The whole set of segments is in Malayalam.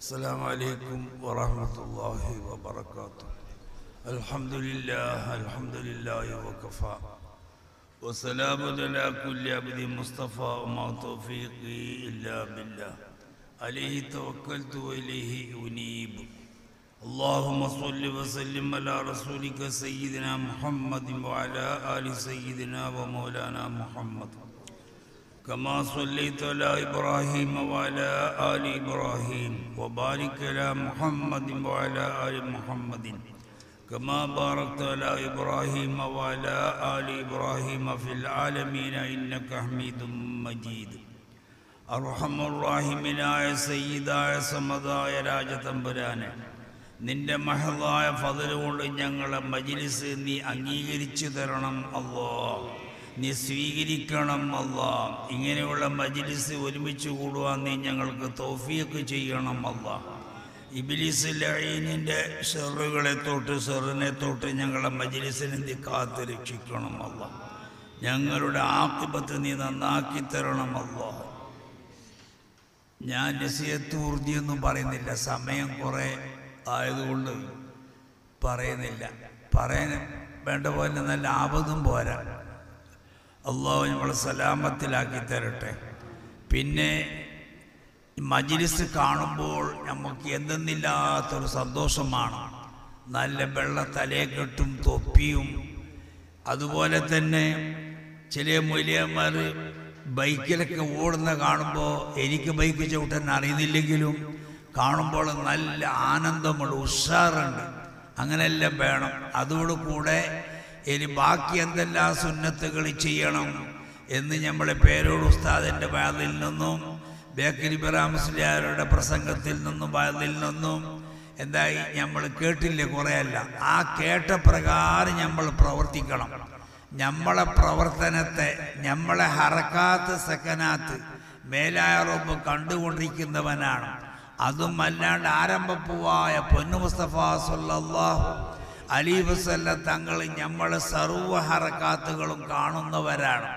السلام عليكم ورحمة الله وبركاته. الحمد لله وكفى وسلام على كل عبد مصطفى وما توفيقي إلا بالله عليه توكلت وإليه أنيب. اللهم صل وسلم على رسولك سيدنا محمد وعلى آل سيدنا ومولانا محمد كما صليت على إبراهيم وعلى آل إبراهيم وبارك على محمد وعلى آل محمد كما باركت على إبراهيم وعلى آل إبراهيم في العالمين إنك حميد مجيد. أرحم الراحمين സയ്യിദായ സമദായ രാജതമ്പുരാനെ, നിന്റെ മഹളായ ഫضل കൊണ്ട് ഞങ്ങളെ മജ്ലിസ് നീ അംഗീകരിച്ചു തരണം അല്ലാഹ്, നീ സ്വീകരിക്കണം അല്ലാഹ്. ഇങ്ങനെയുള്ള മജ്ലിസ് ഒരുമിച്ച് കൂടുവാൻ നീ ഞങ്ങൾക്ക് തൗഫീഖ് ചെയ്യണം അല്ലാഹ്. ഇബ്ലീസ് ലഈനിന്റെ ഷർറുകളെ തൊട്ട് ഷർറിനെ തൊട്ട് ഞങ്ങളെ മജ്ലിസിനെ നീ കാത്തു രക്ഷിക്കണം അല്ലാഹ്. ഞങ്ങളുടെ ആഖിബത്ത് നീ നന്നാക്കി തരണം അല്ലാഹ്. ഞാൻ നസിഹത്ത് ഊർജിയൊന്നും പറയുന്നില്ല, സമയം കുറേ ആയതുകൊണ്ട് പറയുന്നില്ല. പറയാൻ വേണ്ട പോലെ നല്ല ആപതും പോരാ. അള്ളാഹു നമ്മളെ സലാമത്തിലാക്കി തരട്ടെ. പിന്നെ മജ്ലിസ് കാണുമ്പോൾ നമുക്ക് എന്തെന്നില്ലാത്തൊരു സന്തോഷമാണ്. നല്ല വെള്ള തലയെക്കെട്ടും തൊപ്പിയും, അതുപോലെ തന്നെ ചില മൊയ്ലിയന്മാർ ബൈക്കിലൊക്കെ ഓടുന്ന കാണുമ്പോൾ, എനിക്ക് ബൈക്ക് ചവിട്ടാൻ അറിയുന്നില്ലെങ്കിലും കാണുമ്പോൾ നല്ല ആനന്ദമുണ്ട്, ഉഷാറുണ്ട്. അങ്ങനെയെല്ലാം വേണം. അതോടുകൂടെ ഇനി ബാക്കി എന്തെല്ലാം സുന്നത്തുകൾ ചെയ്യണം എന്ന് നമ്മളെ പേരോട് ഉസ്താദിൻ്റെ വാതിൽ നിന്നും ബേക്കരി ഇബ്രാഹിം മുസ്ലിയാരുടെ പ്രസംഗത്തിൽ നിന്നും വാതിൽ നിന്നും എന്തായി നമ്മൾ കേട്ടില്ലേ കുറേയല്ല. ആ കേട്ട പ്രകാരം നമ്മൾ പ്രവർത്തിക്കണം. നമ്മളെ പ്രവർത്തനത്തെ, നമ്മളെ ഹറക്കാത്ത് സക്കനാത്ത് മേലായ റബ്ബ് കണ്ടുകൊണ്ടിരിക്കുന്നവനാണ്. അതും അല്ലാണ്ട് ആരംഭപ്പൂവായ പൊന്നു മുസ്തഫ സല്ലല്ലാഹു അലൈഹി വസല്ലം തങ്ങൾ നമ്മളെ സർവ്വ ഹറക്കാത്തുകളും കാണുന്നവരാണ്.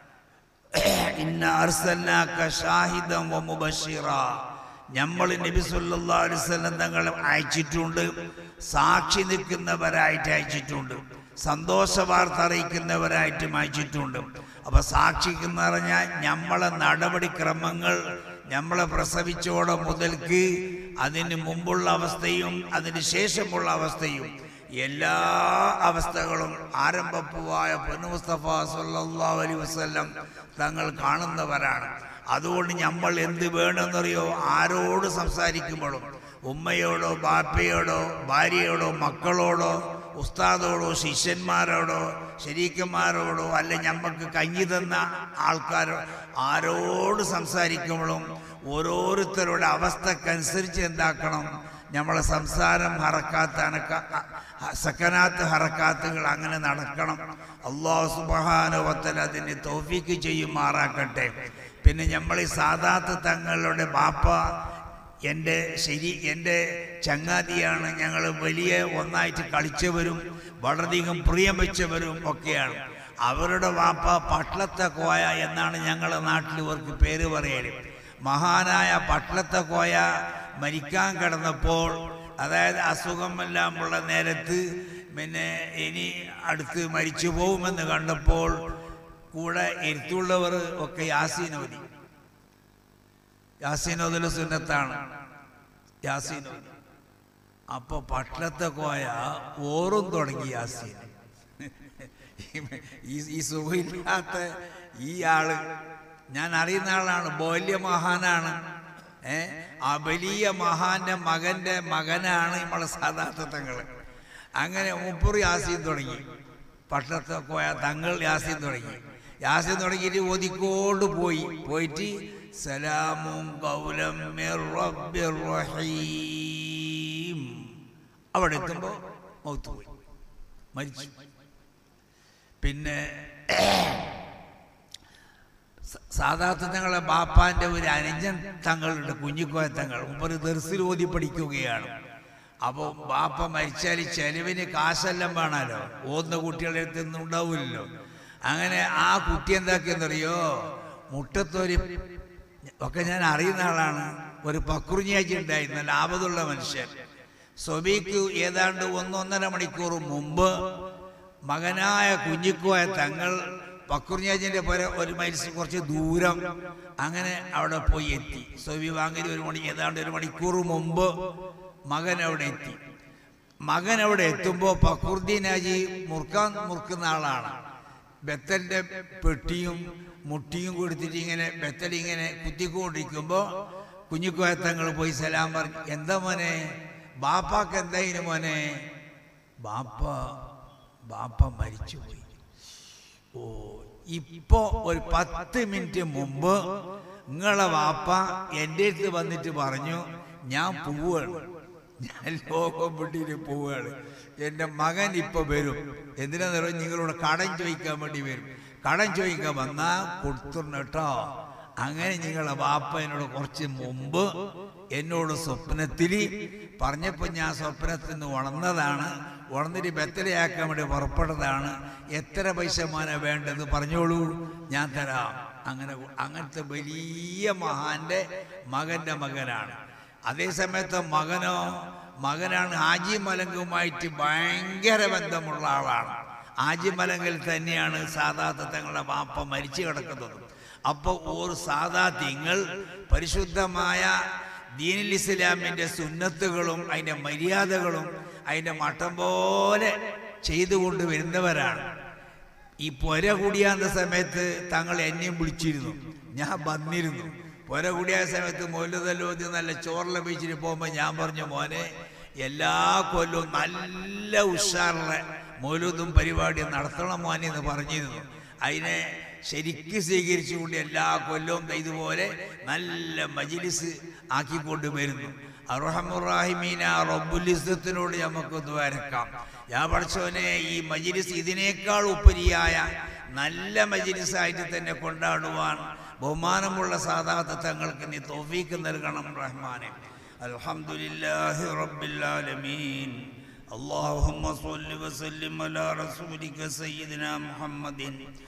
ഇന്ന അർസൽനാക ഷാഹിദൻ വ മുബശ്ശിറാ, നമ്മൾ നബി സല്ലല്ലാഹു അലൈഹി വസല്ലം തങ്ങളെ അയച്ചിട്ടുണ്ട്, സാക്ഷി നിൽക്കുന്നവരായിട്ട് അയച്ചിട്ടുണ്ട്, സന്തോഷ വാർത്ത അറിയിക്കുന്നവരായിട്ടും അയച്ചിട്ടുണ്ട്. അപ്പം സാക്ഷിക്കെന്ന് പറഞ്ഞാൽ നമ്മളെ നടപടിക്രമങ്ങൾ, നമ്മളെ പ്രസവിച്ചോടെ മുതൽക്ക് അതിന് മുമ്പുള്ള അവസ്ഥയും അതിന് ശേഷമുള്ള അവസ്ഥയും എല്ലാ അവസ്ഥകളും ആരംഭപ്പൂവായ പൊന്നു മുസ്തഫ സല്ലല്ലാഹു അലൈഹി വസല്ലം തങ്ങൾ കാണുന്നവരാണ്. അതുകൊണ്ട് നമ്മൾ എന്ത് വേണമെന്നറിയോ? ആരോട് സംസാരിക്കുമ്പോഴും, ഉമ്മയോടോ ബാപ്പയോടോ ഭാര്യയോടോ മക്കളോടോ ഉസ്താദോടോ ശിഷ്യന്മാരോടോ ശരീക്കന്മാരോടോ അല്ല നമുക്ക് കഞ്ഞി തന്ന ആൾക്കാരോ ആരോട് സംസാരിക്കുമ്പോഴും ഓരോരുത്തരുടെ അവസ്ഥക്കനുസരിച്ച് എന്താക്കണം, നമ്മളെ സംസാരം സക്കനാത്ത് ഹറക്കാത്തുകൾ അങ്ങനെ നടക്കണം. അല്ലാഹു സുബ്ഹാനഹു വ തആല അതിന് തൗഫീഖ് ചെയ്യുമാറാക്കട്ടെ. പിന്നെ നമ്മൾ ഈ സാദാത്ത് തങ്ങളുടെ ബാപ്പ എൻ്റെ ചങ്ങാതിയാണ്. ഞങ്ങൾ വലിയ ഒന്നായിട്ട് കളിച്ചവരും വളരെയധികം പ്രിയം വെച്ചവരും ഒക്കെയാണ്. അവരുടെ വാപ്പ പട്ലത്തെ കോയ എന്നാണ് ഞങ്ങളുടെ നാട്ടിൽ ഇവർക്ക് പേര് പറയല്. മഹാനായ പട്ലത്തെ കോയ മരിക്കാൻ കിടന്നപ്പോൾ, അതായത് അസുഖമെല്ലാം ഉള്ള നേരത്ത്, പിന്നെ ഇനി അടുത്ത് മരിച്ചു പോകുമെന്ന് കണ്ടപ്പോൾ കൂടെ ഇരുത്തുള്ളവർ ഒക്കെ യാസീനോദി. യാസീനോദിലെ സുന്നത്താണ് യാസീനോദി. അപ്പൊ പട്ലത്തെ കോയ ഓറും തുടങ്ങി യാസീൻ. ഈ സുഖമില്ലാത്ത ഈ ആള് ഞാൻ അറിയുന്ന ആളാണ്, വലിയ മഹാനാണ്. ആ വലിയ മഹാന്റെ മകനാണ് നമ്മളെ സാദാത്ത് തങ്ങൾ. അങ്ങനെ മുപ്പറ് യാസീൻ തുടങ്ങി. പട്ടണത്തെ കോയ തങ്ങൾ യാസീൻ തുടങ്ങിയിട്ട് ഓതിക്കോണ്ട് പോയിട്ട് സലാമും ഖൗലം മിർ റബ്ബിർ റഹീം അവിടെ എത്തുമ്പോൾ മൗത്ത് പോയി, മരിച്ചു. പിന്നെ സാദാത്ത് തങ്ങളെ ബാപ്പാന്റെ ഒരു അനുജൻ തങ്ങളുടെ കുഞ്ഞിക്കോയ തങ്ങൾ മുമ്പ് ദർസിൽ ഓതി പഠിക്കുകയാണ്. അപ്പോൾ ബാപ്പ മരിച്ചാൽ ചെലവിന് കാശെല്ലാം വേണമല്ലോ, ഓതുന്ന കുട്ടികളുടെ അടുത്തൊന്നും ഉണ്ടാവില്ലല്ലോ. അങ്ങനെ ആ കുട്ടി എന്താക്കിയെന്നറിയോ, മുട്ടത്തൊരു ഒക്കെ ഞാൻ അറിയുന്ന ആളാണ്, ഒരു പക്രുഞ്ഞാജി ഉണ്ടായിരുന്നു, നല്ല ആപതുള്ള മനുഷ്യൻ. സ്വബീക്ക് ഏതാണ്ട് 1-1.5 മണിക്കൂർ മുമ്പ് മകനായ കുഞ്ഞിക്കോയ തങ്ങൾ പക്രുഞ്ഞാജിന്റെ പുര 1 മൈൽസ് കുറച്ച് ദൂരം അങ്ങനെ അവിടെ പോയി എത്തി. സ്വബി വാങ്ങി ഏതാണ്ട് 1 മണിക്കൂർ മുമ്പ് മകൻ അവിടെ എത്തി. മകൻ അവിടെ എത്തുമ്പോൾ ഫഖ്റുദ്ദീൻ ഹാജി മുറുക്കുന്ന ആളാണ്. ബെത്തലിന്റെ പെട്ടിയും മുട്ടിയും കൊടുത്തിട്ട് ഇങ്ങനെ ബെത്തലിങ്ങനെ കുത്തിക്കൊണ്ടിരിക്കുമ്പോൾ കുഞ്ഞിക്കോയത്തങ്ങൾ പോയി സലാം പറഞ്ഞു. എന്താ മോനെ, ബാപ്പാക്ക് എന്തായിരുന്നു മോനെ? ബാപ്പ മരിച്ചുപോയി. ഓ, ഇപ്പോ ഒരു 10 മിനിറ്റ് മുമ്പ് നിങ്ങളെ വാപ്പ എൻ്റെ അടുത്ത് വന്നിട്ട് പറഞ്ഞു ഞാൻ പോവുകയാണ്, ഞാൻ ലോകം വിട്ടിട്ട് പോവുകയാണ്, എൻ്റെ മകൻ ഇപ്പൊ വരും. എന്തിനാന്ന് പറഞ്ഞാൽ നിങ്ങളോട് കടം ചോദിക്കാൻ വേണ്ടി വരും. കടം ചോദിക്കാൻ വന്നാൽ കൊടുത്തിരുന്നു കേട്ടോ. അങ്ങനെ നിങ്ങളെ വാപ്പ എന്നോട് കുറച്ച് മുമ്പ് എന്നോട് സ്വപ്നത്തിൽ പറഞ്ഞപ്പോൾ ഞാൻ സ്വപ്നത്തിൽ നിന്ന് ഉണർന്നതാണ്. ഉണർന്നിട്ട് ബെത്തലയാക്കാൻ വേണ്ടി പുറപ്പെട്ടതാണ്. എത്ര പൈസ മോനെ വേണ്ടത് പറഞ്ഞോളൂ, ഞാൻ തരാം. അങ്ങനത്തെ വലിയ മഹാന്റെ മകന്റെ മകനാണ്. അതേസമയത്ത് മകനാണ് ഹാജി മലങ്കുമായിട്ട് ഭയങ്കര ബന്ധമുള്ള ആളാണ്. ഹാജി മലങ്കിൽ തന്നെയാണ് സാദാത്ത് തങ്ങളുടെ വാപ്പ മരിച്ചു കിടക്കുന്നത്. അപ്പോൾ ഒരു സാദാത്യങ്ങൾ പരിശുദ്ധമായ ദീനുൽ ഇസ്ലാമിൻ്റെ സുന്നത്തുകളും അതിൻ്റെ മര്യാദകളും അതിൻ്റെ മട്ടം പോലെ ചെയ്തുകൊണ്ട് വരുന്നവരാണ്. ഈ പുര കൂടിയാകുന്ന സമയത്ത് തങ്ങൾ എന്നെയും വിളിച്ചിരുന്നു, ഞാൻ വന്നിരുന്നു. പുര കൂടിയായ സമയത്ത് മൗലൂദലോതി നല്ല ചോറില ബീച്ചിൽ പോകുമ്പോൾ ഞാൻ പറഞ്ഞു, മോനെ എല്ലാ കൊല്ലവും നല്ല ഉഷാറുള്ള മൗലൂദും പരിപാടിയും നടത്തണം മോനെ എന്ന് പറഞ്ഞിരുന്നു. അതിനെ ശരിക്ക് സ്വീകരിച്ചുകൊണ്ട് എല്ലാ കൊല്ലവും ഇതുപോലെ നല്ല മജ്‌ലിസ് ആക്കിക്കൊണ്ട് വരുന്നു. അർഹമുറാഹിമീന റബ്ബുൽ ഇസ്സത്തിനോട് നമുക്ക് ദ്വാരക്കാം. യാ പടച്ചോനെ, ഈ മജ്‌ലിസ് ഇതിനേക്കാൾ ഉപരിയായ നല്ല മജ്‌ലിസായിട്ട് തന്നെ കൊണ്ടാടുവാൻ ബഹുമാനമുള്ള സാദാത്ത് തങ്ങൾക്ക് നീ തൗഫീഖ് നൽകണം റഹ്മാനെ. അൽഹംദുലില്ലാഹി റബ്ബിൽ ആലമീൻ. اللهم صل وسلم على رسولك سيدنا محمد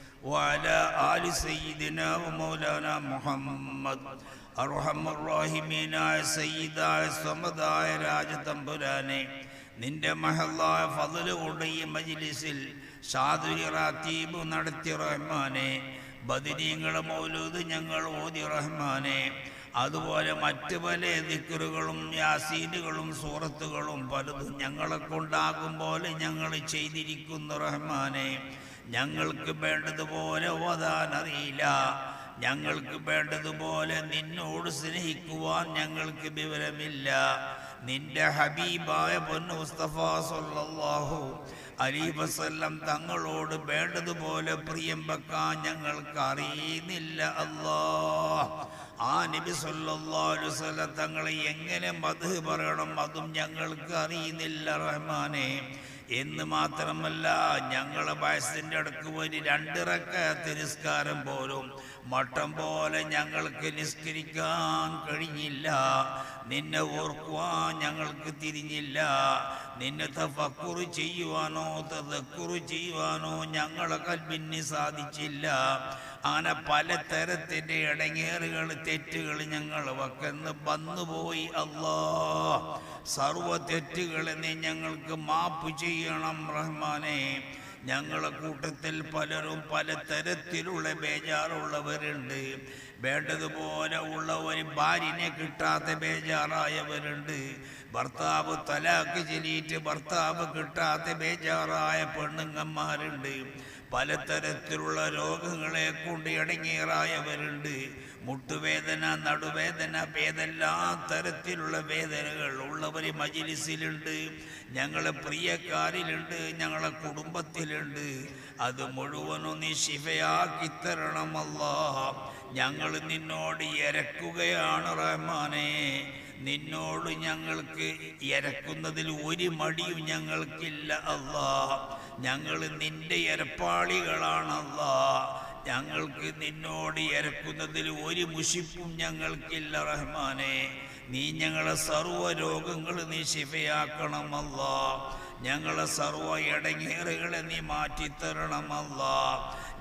وعلى آل سيدنا ومولانا محمد. അർഹമ റഹീമീനായ സയ്യിദായ സമദായ രാജതമ്പുരാനെ, നിന്റെ മഹല്ലായ ഫദ്ല് കൊണ്ട് ഈ മജ്‌ലിസിൽ ഷാദുരി റാത്തീബ് നടത്തി റഹ്മാനെ. ബദരീങ്ങളെ മൗലൂദ് ഞങ്ങൾ ഓതി റഹ്മാനെ. അതുപോലെ മറ്റ് പല ദിക്റുകളും യാസീനുകളും സൂറത്തുകളും പലതും ഞങ്ങളെ കൊണ്ടാകും പോലെ ഞങ്ങൾ ചെയ്തിരിക്കുന്നു റഹ്മാനെ. ഞങ്ങൾക്ക് വേണ്ടതുപോലെ ഓതാൻ അറിയില്ല, ഞങ്ങൾക്ക് വേണ്ടതുപോലെ നിന്നോട് സ്നേഹിക്കുവാൻ ഞങ്ങൾക്ക് വിവരമില്ല. നിന്റെ ഹബീബായ പൊന്നു മുസ്തഫ സല്ലല്ലാഹു അലൈഹി വസല്ലം തങ്ങളോട് വേണ്ടതുപോലെ പ്രിയം വെക്കാൻ ഞങ്ങൾക്ക് അറിയുന്നില്ല അല്ലാഹ്. ആ നബി സല്ലല്ലാഹു അലൈഹി വസല്ലം തങ്ങളെ എങ്ങനെ മദ്ഹ് പറയണം അതും ഞങ്ങൾക്ക് അറിയുന്നില്ല റഹ്മാനെ. എന്ന് മാത്രമല്ല, ഞങ്ങളെ വയസ്സിൻ്റെ അടുക്ക് ഒരു 2 റക്അത്ത് നിസ്കാരം പോലും മട്ടം പോലെ ഞങ്ങൾക്ക് നിസ്കരിക്കാൻ കഴിഞ്ഞില്ല. നിന്നെ ഓർക്കുവാൻ ഞങ്ങൾക്ക് തിരിഞ്ഞില്ല. നിന്നെ തഫക്കുറ് ചെയ്യുവാനോ തദക്കുറ് ചെയ്യുവാനോ ഞങ്ങളെ കൽബിന് സാധിച്ചില്ല. അങ്ങനെ പലതരത്തിൻ്റെ ഇടങ്ങേറുകൾ തെറ്റുകൾ ഞങ്ങൾ വക്കന്ന് വന്നുപോയി അല്ലാഹ്. സർവ തെറ്റുകളെ നീ ഞങ്ങൾക്ക് മാപ്പ് ചെയ്യണം റഹ്മാനെ. ഞങ്ങളെ കൂട്ടത്തിൽ പലരും പലതരത്തിലുള്ള ബേജാറുള്ളവരുണ്ട്. വേണ്ടതുപോലെ ഉള്ള ഒരു ഭാര്യനെ കിട്ടാത്ത ബേജാറായവരുണ്ട്. ഭർത്താവ് തലാക്ക് ചൊല്ലിയിട്ട് ഭർത്താവ് കിട്ടാത്ത ബേജാറായ പെണ്ണുങ്ങന്മാരുണ്ട്. പലതരത്തിലുള്ള രോഗങ്ങളെ കൊണ്ട് ഇടങ്ങേറായവരുണ്ട്. മുട്ടുവേദന, നടുവേദന, ഏതെല്ലാ തരത്തിലുള്ള വേദനകൾ ഉള്ളവർ മജ്‌ലിസിലുണ്ട്, ഞങ്ങളെ പ്രിയക്കാരിലുണ്ട്, ഞങ്ങളെ കുടുംബത്തിലുണ്ട്. അത് മുഴുവനും നീ ശിഫയാക്കി തരണം അല്ലാഹ്. ഞങ്ങൾ നിന്നോട് ഇരക്കുകയാണ് റഹ്മാനെ. നിന്നോട് ഞങ്ങൾക്ക് ഇരക്കുന്നതിൽ ഒരു മടിയും ഞങ്ങൾക്കില്ല അല്ലാഹ്. ഞങ്ങൾ നിന്റെ ഇരപ്പാളികളാണ് അല്ലാഹ്. ഞങ്ങൾക്ക് നിന്നോട് ഇരക്കുന്നതിൽ ഒരു മുഷിപ്പും ഞങ്ങൾക്കില്ല റഹ്മാനെ. നീ ഞങ്ങളെ സർവ്വ രോഗങ്ങൾ നീ ശിഫയാക്കണം അല്ലാഹ്. ഞങ്ങളെ സർവ്വ ഇടങ്ങേറുകളെ നീ മാറ്റിത്തരണം അല്ലാഹ്.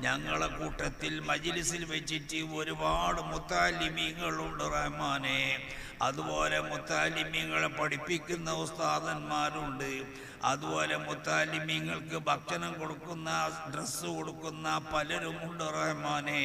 ഞങ്ങളെ കൂട്ടത്തിൽ മജ്ലിസിൽ വെച്ചിട്ട് ഒരുപാട് മുത്താലിമീങ്ങളുണ്ട് റഹ്മാനെ. അതുപോലെ മുത്താലിമീങ്ങളെ പഠിപ്പിക്കുന്ന ഉസ്താദന്മാരുണ്ട്. അതുപോലെ മുത്താലിമീങ്ങൾക്ക് ഭക്ഷണം കൊടുക്കുന്ന, ഡ്രസ്സ് കൊടുക്കുന്ന പലരുമുണ്ട് റഹ്മാനെ.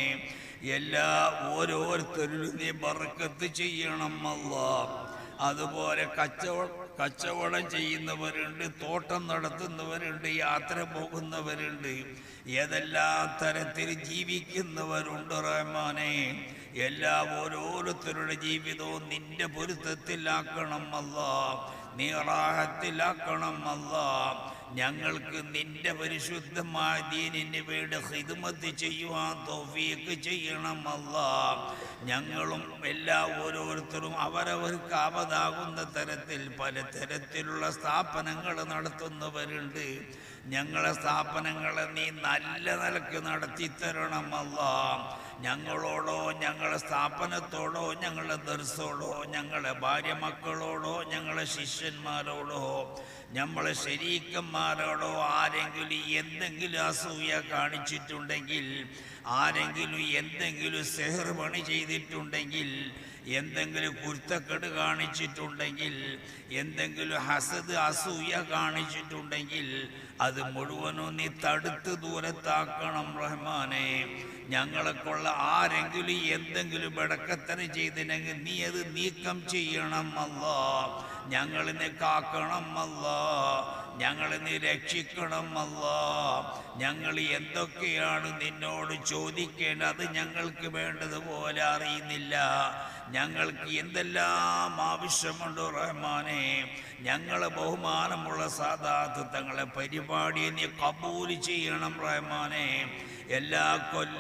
ഓരോരുത്തരിലും നീ ബർക്കത്ത് ചെയ്യണം അല്ലാഹ്. അതുപോലെ കച്ചവടം ചെയ്യുന്നവരുണ്ട്, തോട്ടം നടത്തുന്നവരുണ്ട്, യാത്ര പോകുന്നവരുണ്ട്, ഏതെല്ലാം തരത്തിൽ ജീവിക്കുന്നവരുണ്ട് റഹ്മാനെ. ഓരോരുത്തരുടെ ജീവിതവും നിന്റെ പൊരുത്തത്തിലാക്കണം അല്ലാഹ്, നീ റാഹത്തിലാക്കണം അല്ലാഹ്. ഞങ്ങൾക്ക് നിന്റെ പരിശുദ്ധമായ ദീനിന് വേണ്ടി ഖിദ്മത്ത് ചെയ്യുവാൻ തൗഫീഖ് ചെയ്യണം അല്ലാഹ്. ഞങ്ങളും ഓരോരുത്തരും അവരവർക്ക് ആപതാകുന്ന തരത്തിൽ പലതരത്തിലുള്ള സ്ഥാപനങ്ങൾ നടത്തുന്നവരുണ്ട്. ഞങ്ങളെ സ്ഥാപനങ്ങളെ നീ നല്ല നിലക്ക് നടത്തിത്തരണം അല്ലാഹ്. ഞങ്ങളോടോ, ഞങ്ങളെ സ്ഥാപനത്തോടോ, ഞങ്ങളുടെ ദർസോടോ, ഞങ്ങളെ ഭാര്യ മക്കളോടോ, ഞങ്ങളെ ശിഷ്യന്മാരോടോ, നമ്മളെ ശരീക്കന്മാരോടോ ആരെങ്കിലും എന്തെങ്കിലും അസൂയ കാണിച്ചിട്ടുണ്ടെങ്കിൽ, ആരെങ്കിലും എന്തെങ്കിലും സെഹർ പണി ചെയ്തിട്ടുണ്ടെങ്കിൽ, എന്തെങ്കിലും കുരുത്തക്കേട് കാണിച്ചിട്ടുണ്ടെങ്കിൽ, എന്തെങ്കിലും ഹസദ് അസൂയ കാണിച്ചിട്ടുണ്ടെങ്കിൽ അത് മുഴുവനും നീ തടുത്ത് ദൂരത്താക്കണം റഹ്മാനെ. ഞങ്ങളെക്കൊള്ള ആരെങ്കിലും എന്തെങ്കിലും ബടക്കത്തന ചെയ്തില്ലെങ്കിൽ നീ അത് നീക്കം ചെയ്യണം അല്ലാഹ്. ഞങ്ങളിനെ കാക്കണം അല്ലാഹ്, ഞങ്ങളിനെ രക്ഷിക്കണം അല്ലാഹ്. ഞങ്ങൾ എന്തൊക്കെയാണ് നിന്നോട് ചോദിക്കേണ്ടത് അത് ഞങ്ങൾക്ക് വേണ്ടതുപോലെ അറിയുന്നില്ല. ഞങ്ങൾക്ക് എന്തെല്ലാം ആവശ്യമുണ്ടോ റഹ്മാനെ. ഞങ്ങളെ ബഹുമാനമുള്ള സാദാത്ത് തങ്ങളെ പരിപാടിയെ നീ കബൂൽ ചെയ്യണം റഹ്മാനെ. എല്ലാ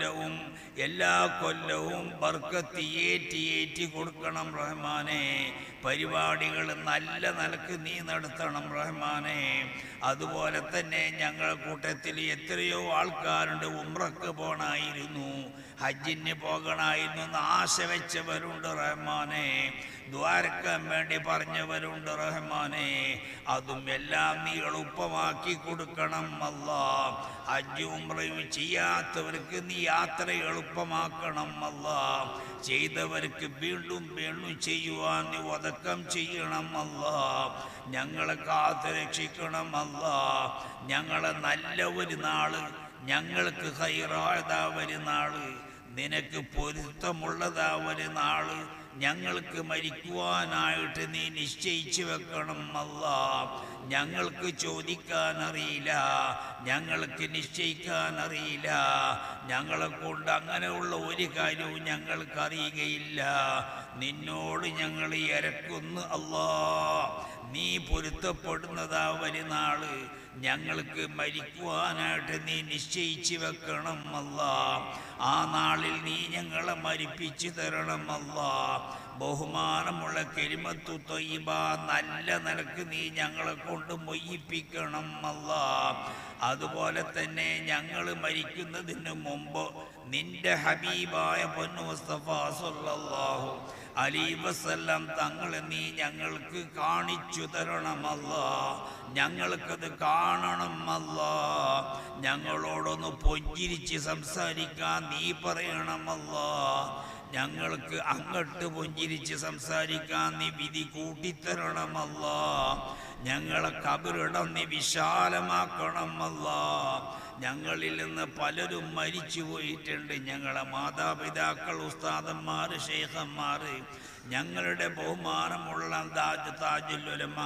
കൊല്ലവും ബർക്കത്ത് ഏറ്റി കൊടുക്കണം റഹ്മാനെ. പരിപാടികൾ നല്ല നിലക്ക് നീ നടത്തണം റഹ്മാനെ. അതുപോലെ തന്നെ ഞങ്ങളുടെ കൂട്ടത്തിൽ എത്രയോ ആൾക്കാരുണ്ട് ഉംറക്ക് പോകണമായിരുന്നു, ഹജ്ജിന് പോകണമായിരുന്നു എന്ന് ആശ വെച്ചവരുണ്ട് റഹ്മാനെ. ദ്വാരക്കാൻ വേണ്ടി പറഞ്ഞവരുണ്ട് റഹ്മാനെ. അതും എല്ലാം നീ എളുപ്പമാക്കി കൊടുക്കണം അല്ലാഹ്. ഹജ്ജ് ഉംറയും ചെയ്യാത്തവർക്ക് നീ യാത്ര എളുപ്പമാക്കണം അല്ലാഹ്. ചെയ്തവർക്ക് വീണ്ടും ചെയ്യുവാൻ നീ ഒതക്കം ചെയ്യണം അല്ലാഹ്. ഞങ്ങളെ കാത്ത് രക്ഷിക്കണം അല്ലാഹ്. ഞങ്ങളെ നല്ല ഒരു നാള്, ഞങ്ങൾക്ക് ഖൈറായതാ ഒരു നാള്, നിനക്ക് പൊരുത്തമുള്ളതാ ഒരു നാള് ഞങ്ങൾക്ക് മരിക്കുവാനായിട്ട് നീ നിശ്ചയിച്ചു വെക്കണം അല്ലാഹ്. ഞങ്ങൾക്ക് ചോദിക്കാൻ അറിയില്ല, ഞങ്ങൾക്ക് നിശ്ചയിക്കാൻ അറിയില്ല. ഞങ്ങളെ കൊണ്ട് അങ്ങനെയുള്ള ഒരു കാര്യവും ഞങ്ങൾക്ക് അറിയുകയില്ല. നിന്നോട് ഞങ്ങൾ ഇരക്കുന്നു അല്ലാഹ്. നീ പൊരുത്തപ്പെടുന്നതാ ഒരു നാള് ഞങ്ങൾക്ക് മരിക്കുവാനായിട്ട് നീ നിശ്ചയിച്ചു വെക്കണം അല്ലാഹ്. ആ നാളിൽ നീ ഞങ്ങളെ മരിപ്പിച്ചു തരണം അല്ലാഹ്. ബഹുമാനമുള്ള കലിമത്തു ത്വയ്യിബ നല്ല നിലക്ക് നീ ഞങ്ങളെ കൊണ്ട് മൊയ്യിപ്പിക്കണം അല്ലാഹ്. അതുപോലെ തന്നെ ഞങ്ങൾ മരിക്കുന്നതിന് മുമ്പ് നിന്റെ ഹബീബായ പൊന്നു മുസ്തഫ സല്ലല്ലാഹു അലൈഹി വസല്ലം തങ്ങളെ നീ ഞങ്ങൾക്ക് കാണിച്ചു തരണം അല്ലാഹ്. ഞങ്ങൾക്കത് കാണണം അല്ലാഹ്. ഞങ്ങളോടൊന്ന് പുഞ്ചിരിച്ച് സംസാരിക്കാൻ നീ പറയണം അല്ലാഹ്. ഞങ്ങൾക്ക് അങ്ങോട്ട് പുഞ്ചിരിച്ച് സംസാരിക്കാൻ നീ വിധി കൂട്ടിത്തരണം അല്ലാഹ്. ഞങ്ങളെ ഖബറിടം നീ വിശാലമാക്കണം അല്ലാഹ്. ഞങ്ങളിൽ നിന്ന് പലരും മരിച്ചു പോയിട്ടുണ്ട്. ഞങ്ങളെ മാതാപിതാക്കൾ, ഉസ്താദന്മാർ, ശൈഖന്മാർ, ഞങ്ങളുടെ ബഹുമാനമുള്ള താജുൽ ഉലമ.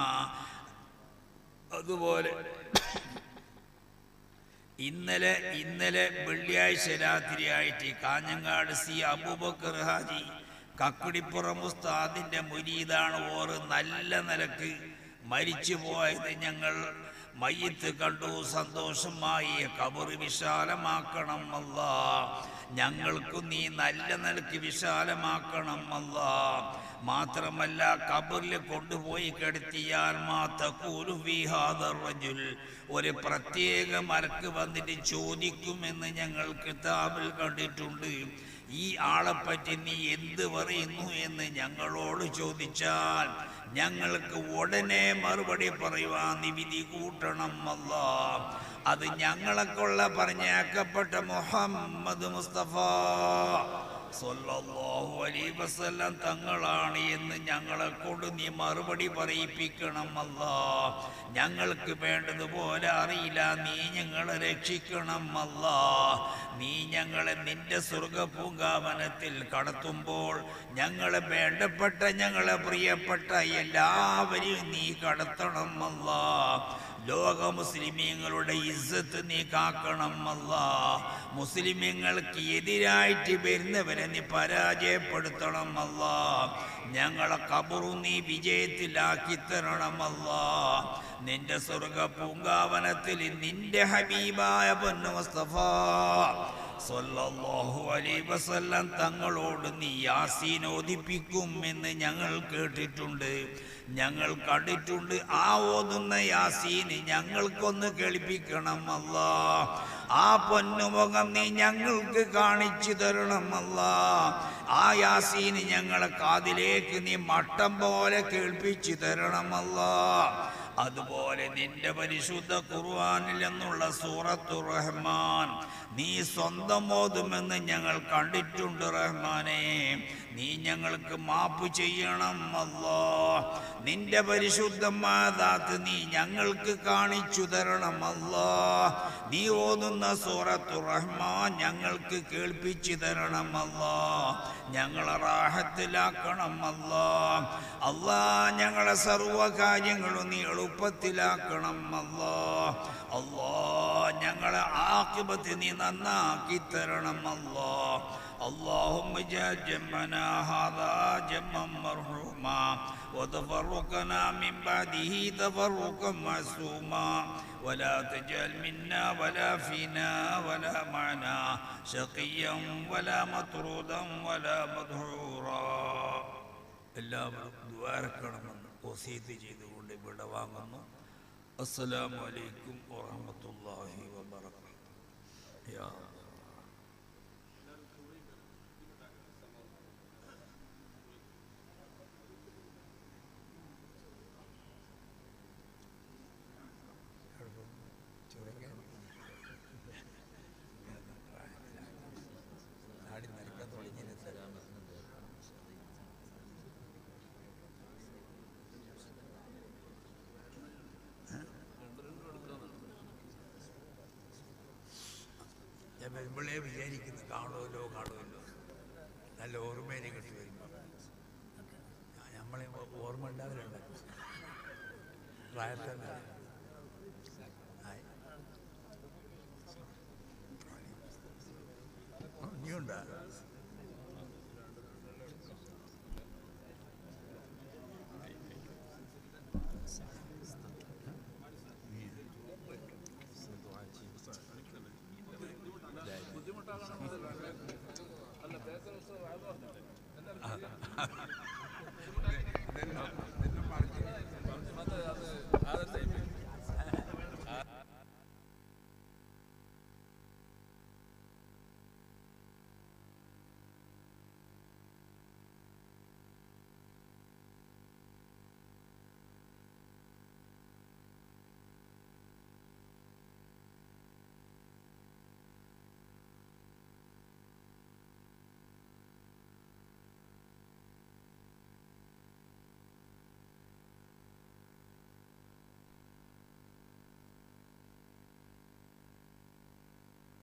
അതുപോലെ ഇന്നലെ വെള്ളിയാഴ്ച രാത്രിയായിട്ട് കാഞ്ഞങ്ങാട് സി അബൂബക്കർ ഹാജി കക്കുടിപ്പുറം ഉസ്താദിന്റെ മുരീദാണ് ഓറ് നല്ല നിലക്ക് മരിച്ചു പോയത്. ഞങ്ങൾ മയ്യത്ത് കണ്ടു, സന്തോഷമായി. ഖബർ വിശാലമാക്കണം അല്ലാഹ്. ഞങ്ങൾക്ക് നീ നല്ല നിലക്ക് വിശാലമാക്കണം അല്ലാഹ്. മാത്രമല്ല ഖബറിൽ കൊണ്ടുപോയി കിടത്തിയാൽ ഒരു പ്രത്യേക മലക്ക് വന്നിട്ട് ചോദിക്കുമെന്ന് ഞങ്ങൾ കിതാബിൽ കണ്ടിട്ടുണ്ട്. ഈ ആളെപ്പറ്റി നീ എന്ത് പറയുന്നു എന്ന് ഞങ്ങളോട് ചോദിച്ചാൽ ഞങ്ങൾക്ക് ഉടനെ മറുപടി പറയുവാൻ നീ വിധി കൂട്ടണം അല്ലാ. അത് ഞങ്ങളെക്കൊള്ള പറഞ്ഞേക്കപ്പെട്ട മുഹമ്മദ് മുസ്തഫ സല്ലല്ലാഹു അലൈഹി വസല്ലം തങ്ങളാണ് എന്ന് ഞങ്ങളെ കൊണ്ട് നീ മറുപടി പറയിപ്പിക്കണം അല്ലാ. ഞങ്ങൾക്ക് വേണ്ടതുപോലെ അറിയില്ല, നീ ഞങ്ങളെ രക്ഷിക്കണം അല്ലാ. നീ ഞങ്ങളെ നിന്റെ സ്വർഗപൂങ്കാവനത്തിൽ കടത്തുമ്പോൾ ഞങ്ങളെ വേണ്ടപ്പെട്ട ഞങ്ങളെ പ്രിയപ്പെട്ട എല്ലാവരെയും നീ കടത്തണം അല്ലാ. ലോക മുസ്ലിമീങ്ങളുടെ ഇസ്സത്ത് നീ കാക്കണം അല്ലാ. മുസ്ലിമീങ്ങൾക്ക് എതിരായിട്ട് വരുന്നവരെ നീ പരാജയപ്പെടുത്തണം അല്ലാ. ഞങ്ങളെ ഖബറു നീ വിജയത്തിലാക്കി തരണം അല്ലാ. നിന്റെ സ്വർഗ പൂങ്കാവനത്തിൽ നിന്റെ ഹബീബായ പൊന്നു മുസ്തഫ സല്ലല്ലാഹു അലൈഹി വസല്ലം തങ്ങളോട് നീ യാസീൻ ഓതിപ്പിക്കും എന്ന് ഞങ്ങൾ കേട്ടിട്ടുണ്ട്, ഞങ്ങൾ കണ്ടിട്ടുണ്ട്. ആ ഓതുന്ന യാസീന് ഞങ്ങൾക്കൊന്ന് കേൾപ്പിക്കണം അല്ലാ. ആ പൊന്നുമുഖം നീ ഞങ്ങൾക്ക് കാണിച്ചു തരണം അല്ലാ. ആ യാസീന് ഞങ്ങളെ കാതിലേക്ക് നീ മട്ടം പോലെ കേൾപ്പിച്ചു തരണം അല്ലാ. അതുപോലെ നിന്റെ പരിശുദ്ധ ഖുർആനിൽ നിന്നുള്ള സൂറത്തുർ റഹ്മാൻ നീ സ്വന്തം ഓതുമെന്ന് ഞങ്ങൾ കണ്ടിട്ടുണ്ട് റഹ്മാനെ. നീ ഞങ്ങൾക്ക് മാപ്പ് ചെയ്യണം അല്ലാ. നിന്റെ പരിശുദ്ധമായ ദാത്ത് നീ ഞങ്ങൾക്ക് കാണിച്ചു തരണം അല്ലാ. നീ ഓതുന്ന സൂറത്തുർ റഹ്മാൻ ഞങ്ങൾക്ക് കേൾപ്പിച്ചു തരണം അല്ലാ. ഞങ്ങളെ റാഹത്തിലാക്കണം അല്ലാ. അല്ലാ, ഞങ്ങളെ സർവ്വ കാര്യങ്ങളും നീ എളുപ്പത്തിലാക്കണം അല്ലാ. അല്ലാ, ഞങ്ങളെ ആഖിബത്ത് നീ നന്നാക്കി തരണം അല്ലാ. اللهم اجعل جمعنا هذا جمعا مرحوما وتفرقنا من بعده تفرقا معصوما ولا تجعل منا ولا فينا ولا معنا شقيا ولا مطرودا ولا مدحورا. എല്ലാവരും ദ്വാരക്കണമെന്ന് വസീയത്ത് ചെയ്തുകൊണ്ട് ഇവിടെ വാങ്ങുന്നു. അസ്സലാമു അലൈക്കും വറഹ്മത്തുള്ളാഹി വബറകാതുഹു. യാ ഞാൻ വരുമ്പോഴേ വിചാരിക്കുന്നു കാണുമല്ലോ നല്ല ഓർമ്മേനെ കിട്ടി വരുമ്പോൾ നമ്മളെ ഓർമ്മ ഉണ്ടാവലുണ്ട് പ്രായത്തന്നെ ഇനിയുണ്ടാ